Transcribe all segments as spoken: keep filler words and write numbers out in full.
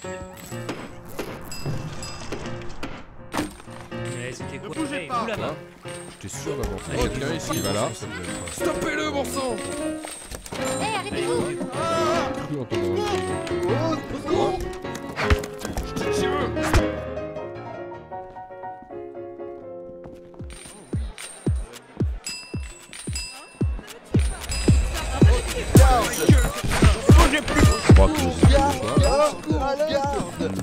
C'était quoi? Ne bougez pas. Vous là-bas. J'étais sûr d'avoir quelqu'un ici, va là. Stoppez-le, bon sang! Hé, arrêtez-vous! J'ai cru entendre un bruit. Oh, secours! Je te tiens! Bougez plus! Je crois que c'est Garde, ce garde, garde, garde!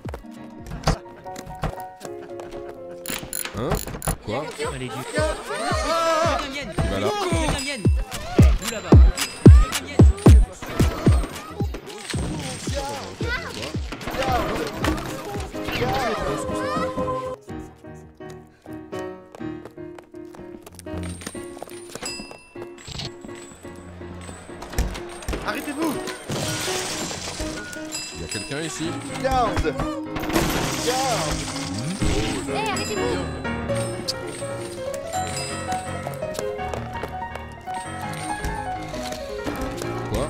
Hein? Quoi? Allez, du Ah! Il va là. Vous là-bas. Arrêtez-vous! Il y a quelqu'un ici? Garde! Garde! Hé, arrêtez-vous! Quoi?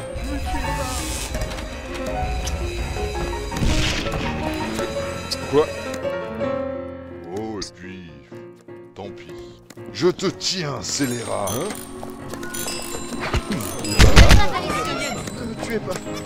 Quoi? Oh, et puis... Tant pis. Je te tiens, scélérat. Hein? Ne me tuez pas! Ne me tuez pas!